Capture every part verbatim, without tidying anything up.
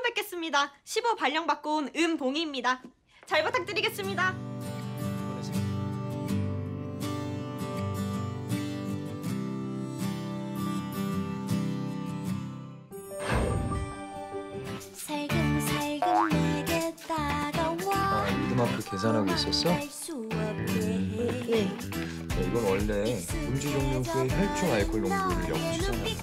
뵙겠습니다. 십오 발령 받고 온 은봉이입니다. 잘 부탁드리겠습니다. 아, 이드마프 계산하고 있었어? 네. 야, 이건 원래 음주 종료 후에 혈중 알코올 농도를 역추산하는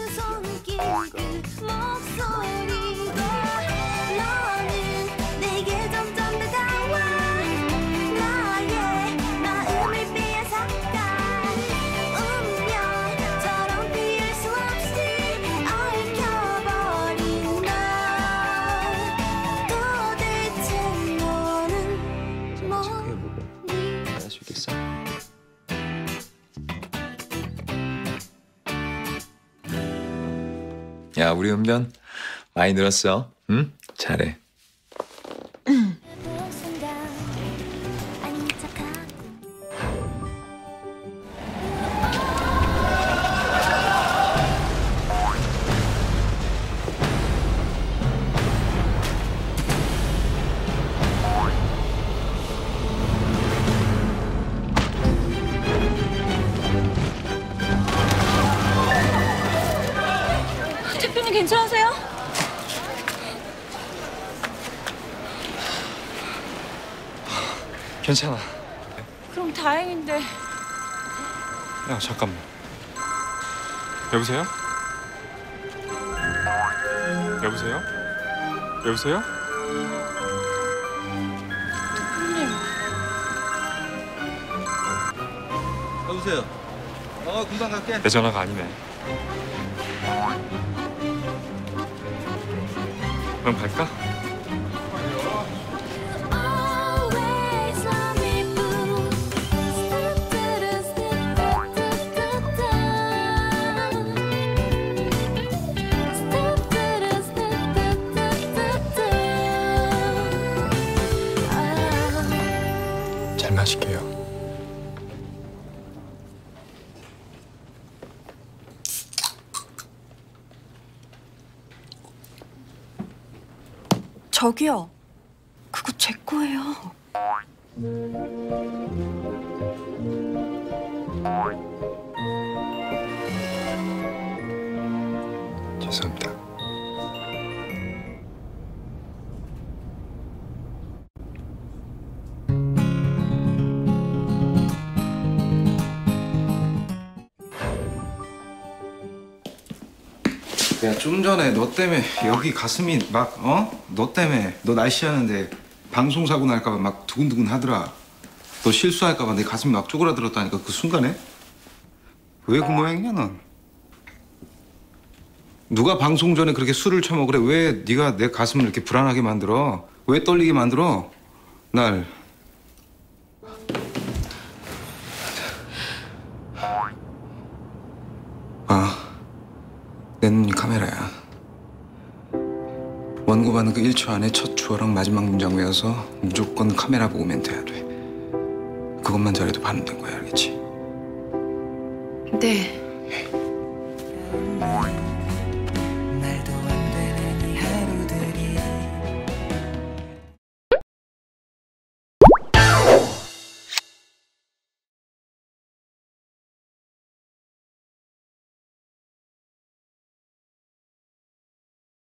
야, 우리 은변 많이 늘었어. 응? 잘해. 대표님 괜찮으세요? 괜찮아. 그럼 다행인데. 야, 잠깐만. 여보세요? 여보세요? 여보세요? 대표님. 여보세요. 어, 금방 갈게. 내 전화가 아니네. 그럼 갈까? 잘 마실게요. 저기요. 그거 제 거예요. 죄송합니다. 야, 좀 전에 너 때문에 여기 가슴이 막 어? 너 때문에 너 날씨하는데 방송사고 날까봐 막 두근두근 하더라. 너 실수할까봐 내 가슴이 막 쪼그라들었다니까 그 순간에. 왜 그 모양이냐 넌? 누가 방송 전에 그렇게 술을 처먹으래? 왜 네가 내 가슴을 이렇게 불안하게 만들어? 왜 떨리게 만들어? 날. 아. 내 눈이 카메라야. 원고 받는 그 일 초 안에 첫 주어랑 마지막 문장 외워서 무조건 카메라 보고 멘트해야 돼. 그것만 잘해도 반응된 거야, 알겠지? 네.